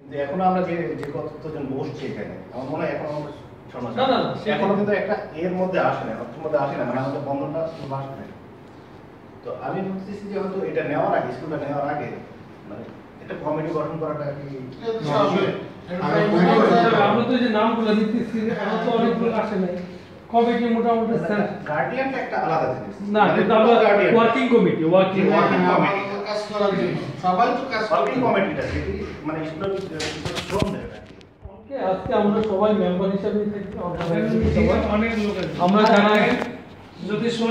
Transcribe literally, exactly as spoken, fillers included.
যে এখনো আমরা যে যে কতজন বসছি এখানে আমার মনে হয় এখনো আমাদের না না এখনো কিন্তু একটা এর মধ্যে আসে না অর্থের মধ্যে আসে না মানে আমাদের বন্ধনটা আসে না। তো আমি বুঝতেছি যে হয়তো এটা নেওয়ার আগে স্কুলটা নেওয়ার আগে মানে একটা কমিটি গঠন করাটা কি আমরা তো যে নামগুলো দিতেছি আমরা তো অনেকগুলো আসে নাই কমিটি মোটামুটি গার্ডিয়ানটা একটা আলাদা জিনিস না কিন্তু আমরা working committee working working committee কাজ করার জন্য সবাই তো কাজ ওয়ার্কিং কমিটিটা যেটি মানে স্কুলের শ্রম দেবে ওকে আজকে আমরা সবাই মেম্বার হিসেবে থাকি অনেক লোক আছে আমরা জানাই যদি